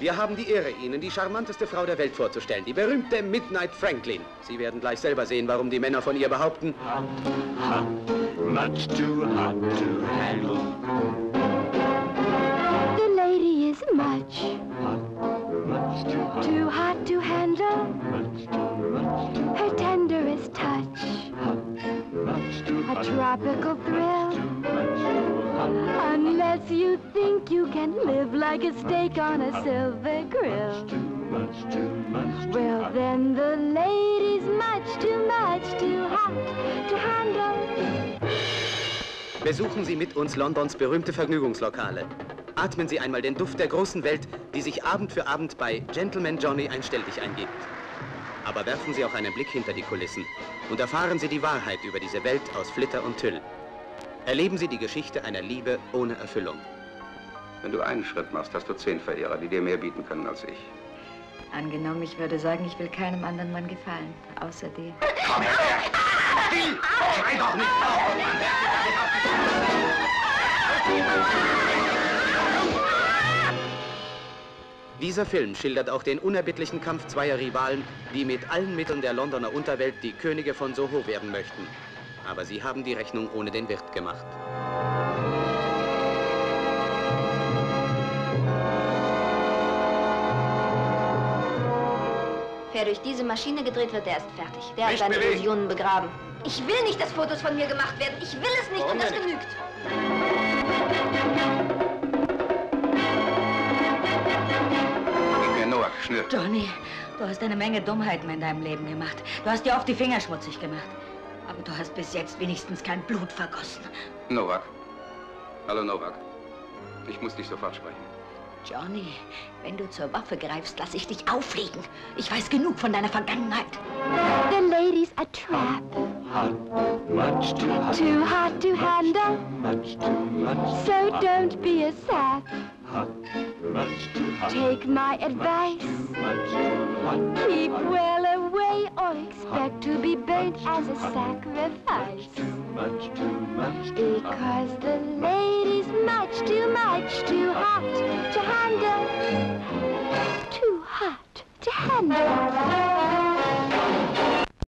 Wir haben die Ehre, Ihnen die charmanteste Frau der Welt vorzustellen, die berühmte Midnight Franklin. Sie werden gleich selber sehen, warum die Männer von ihr behaupten. Much too hot to handle. The lady is much Too hot to handle. much too Her tenderest touch, a tropical thrill. Unless you think you can live like a steak on a silver grill. Well, then the lady's much too hot to handle. Besuchen Sie mit uns Londons berühmte Vergnügungslokale. Atmen Sie einmal den Duft der großen Welt, die sich Abend für Abend bei Gentleman Johnny ein Stelldich eingibt. Aber werfen Sie auch einen Blick hinter die Kulissen und erfahren Sie die Wahrheit über diese Welt aus Flitter und Tüll. Erleben Sie die Geschichte einer Liebe ohne Erfüllung. Wenn du einen Schritt machst, hast du 10 Verehrer, die dir mehr bieten können als ich. Angenommen, ich würde sagen, ich will keinem anderen Mann gefallen, außer dir. Komm her! Still! Schrei doch nicht auf! Dieser Film schildert auch den unerbittlichen Kampf zweier Rivalen, die mit allen Mitteln der Londoner Unterwelt die Könige von Soho werden möchten. Aber sie haben die Rechnung ohne den Wirt gemacht. Wer durch diese Maschine gedreht wird, der ist fertig. Der hat seine Illusionen begraben. Ich will nicht, dass Fotos von mir gemacht werden. Ich will es nicht und das genügt. Gib mir Noah, schnür. Johnny, du hast eine Menge Dummheiten in deinem Leben gemacht. Du hast dir oft die Finger schmutzig gemacht. Aber du hast bis jetzt wenigstens kein Blut vergossen. Novak. Hallo, Novak. Ich muss dich sofort sprechen. Johnny, wenn du zur Waffe greifst, lass ich dich auflegen. Ich weiß genug von deiner Vergangenheit. The lady's a trap, Much too hot to handle. So don't be a sap. Take my advice. Keep well away or expect to be burnt as a sacrifice. Because the lady's much too hot to handle. Too hot to handle.